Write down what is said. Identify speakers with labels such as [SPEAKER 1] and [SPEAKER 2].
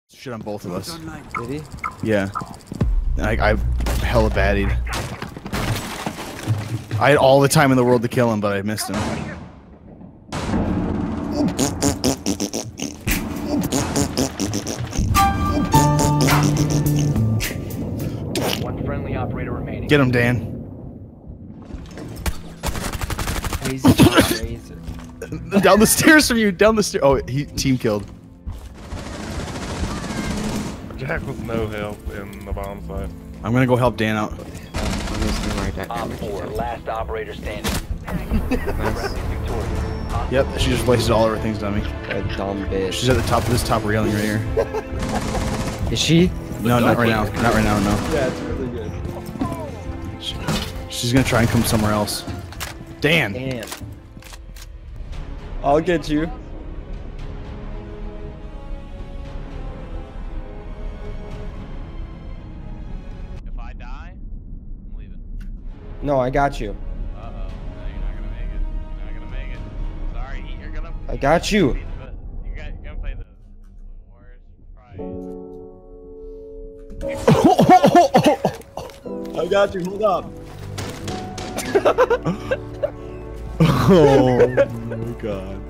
[SPEAKER 1] Shit on both of us.
[SPEAKER 2] Did he?
[SPEAKER 1] Yeah. I hella baddied. I had all the time in the world to kill him, but I missed him.
[SPEAKER 3] One friendly operator remaining.
[SPEAKER 1] Get him, Dan.
[SPEAKER 2] Crazy razor.
[SPEAKER 1] Down the stairs from you. Down the stairs. Oh, he team killed.
[SPEAKER 4] Jack was no help in the bomb site.
[SPEAKER 1] I'm gonna go help Dan out.
[SPEAKER 2] I'm just gonna write that
[SPEAKER 3] Op
[SPEAKER 2] down.
[SPEAKER 3] 4, last operator standing.
[SPEAKER 2] Nice.
[SPEAKER 3] Victorious.
[SPEAKER 1] Yep, she just wasted all of her things on me.
[SPEAKER 2] That dumb bitch.
[SPEAKER 1] She's at the top of this top railing right here.
[SPEAKER 2] Is she?
[SPEAKER 1] No, not right now. Not right now, no.
[SPEAKER 2] Yeah, it's really good.
[SPEAKER 1] She's gonna try and come somewhere else. Dan!
[SPEAKER 2] Damn. I'll get you.
[SPEAKER 5] If I die, I'm leaving.
[SPEAKER 2] No, I got you.
[SPEAKER 5] Uh-oh. No, you're not gonna make it. You're not gonna make it. Sorry, you're gonna...
[SPEAKER 2] I got you.
[SPEAKER 5] You're gonna play the worst prize.
[SPEAKER 2] I got you. Hold up.
[SPEAKER 1] Oh my god.